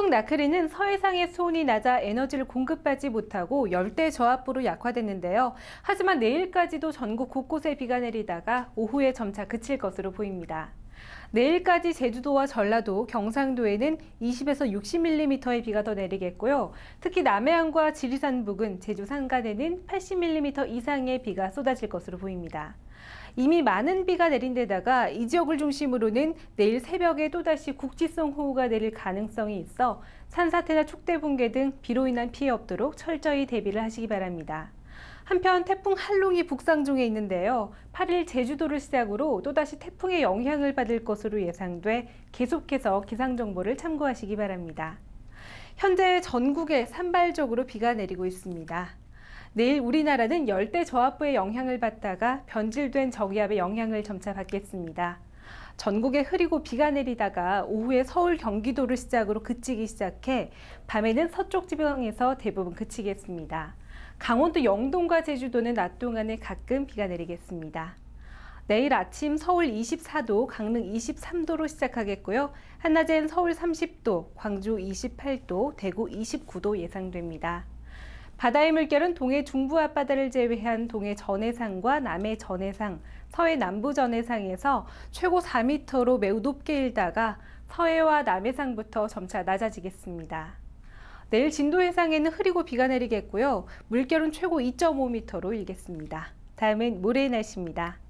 태풍 나크리는 서해상의 수온이 낮아 에너지를 공급받지 못하고 열대 저압부로 약화됐는데요. 하지만 내일까지도 전국 곳곳에 비가 내리다가 오후에 점차 그칠 것으로 보입니다. 내일까지 제주도와 전라도, 경상도에는 20에서 60mm의 비가 더 내리겠고요. 특히 남해안과 지리산 부근, 제주 산간에는 80mm 이상의 비가 쏟아질 것으로 보입니다. 이미 많은 비가 내린 데다가 이 지역을 중심으로는 내일 새벽에 또다시 국지성 호우가 내릴 가능성이 있어 산사태나 축대 붕괴 등 비로 인한 피해 없도록 철저히 대비를 하시기 바랍니다. 한편 태풍 한롱이 북상 중에 있는데요. 8일 제주도를 시작으로 또다시 태풍의 영향을 받을 것으로 예상돼 계속해서 기상정보를 참고하시기 바랍니다. 현재 전국에 산발적으로 비가 내리고 있습니다. 내일 우리나라는 열대 저압부의 영향을 받다가 변질된 저기압의 영향을 점차 받겠습니다. 전국에 흐리고 비가 내리다가 오후에 서울, 경기도를 시작으로 그치기 시작해 밤에는 서쪽 지방에서 대부분 그치겠습니다. 강원도 영동과 제주도는 낮 동안에 가끔 비가 내리겠습니다. 내일 아침 서울 24도, 강릉 23도로 시작하겠고요. 한낮엔 서울 30도, 광주 28도, 대구 29도 예상됩니다. 바다의 물결은 동해 중부 앞바다를 제외한 동해 전해상과 남해 전해상, 서해 남부 전해상에서 최고 4m로 매우 높게 일다가 서해와 남해상부터 점차 낮아지겠습니다. 내일 진도 해상에는 흐리고 비가 내리겠고요. 물결은 최고 2.5m로 일겠습니다. 다음은 모레의 날씨입니다.